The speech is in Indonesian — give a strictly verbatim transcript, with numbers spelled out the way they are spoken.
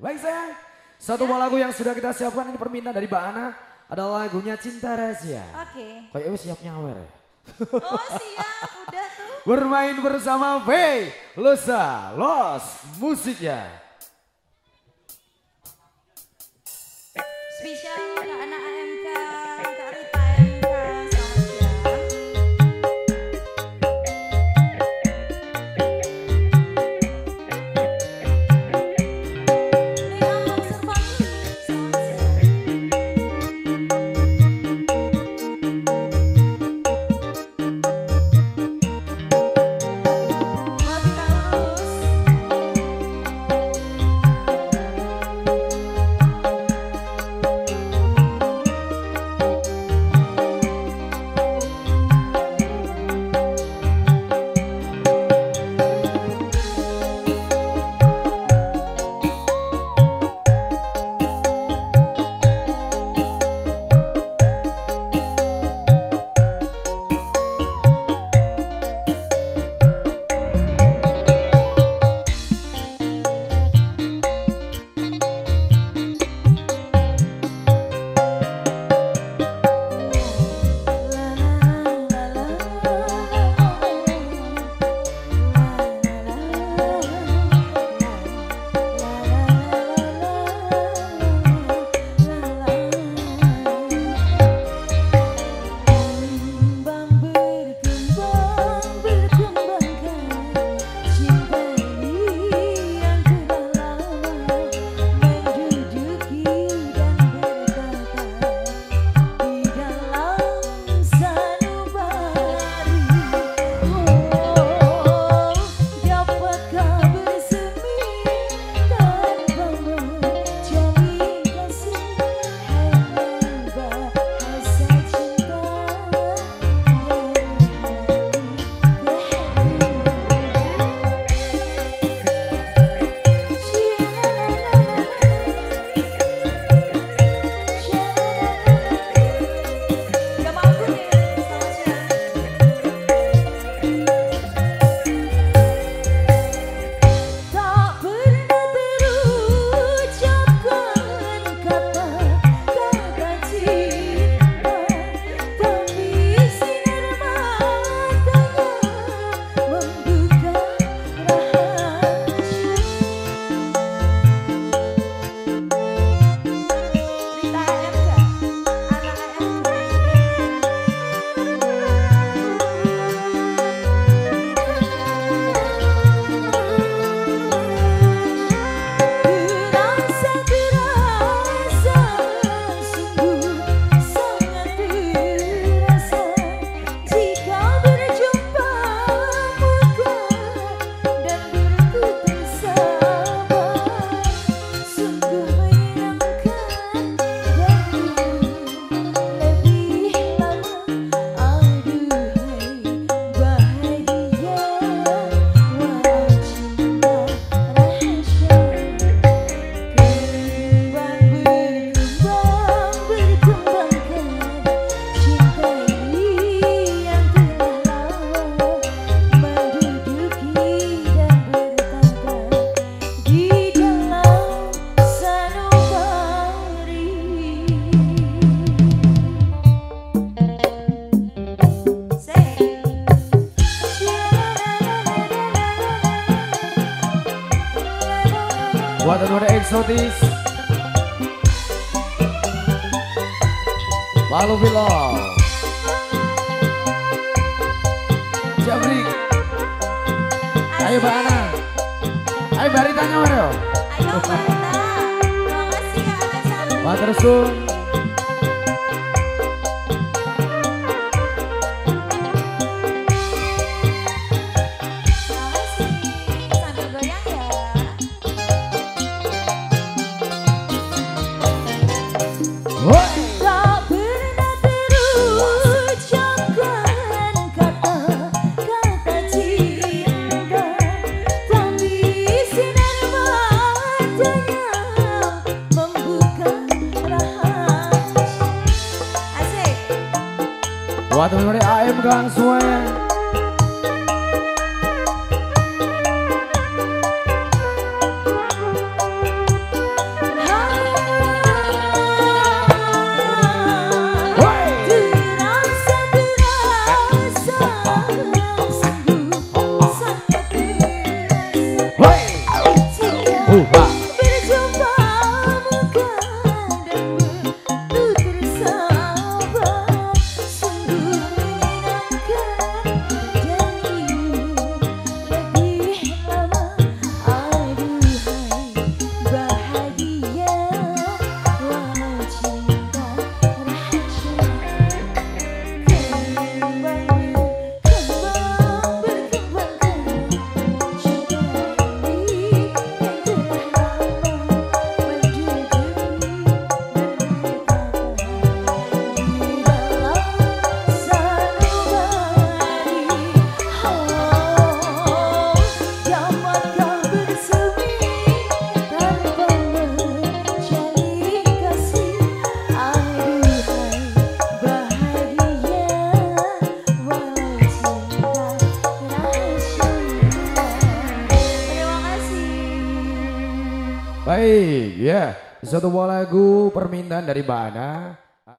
Baik sayang, satu buah lagu yang sudah kita siapkan ini permintaan dari Mbak Ana adalah lagunya Cinta Rahasia. Oke. Kayaknya siap nyawer ya. Oh siap, udah tuh. Bermain bersama Velozta, los musiknya. Spesial untuk anak A M K, Kak Rita A M K, selamat siang. Buat teman eksotis Palu Bilo Jabrik. Ayo Mbak Ana. Ayo Barita nyawer yo. Ayo Barita. Makasih ya Kak Sari. Matur suwun. Buat teman-teman A M K semuanya. Baik, ya. Satu buah lagu permintaan dari Mbak Ana.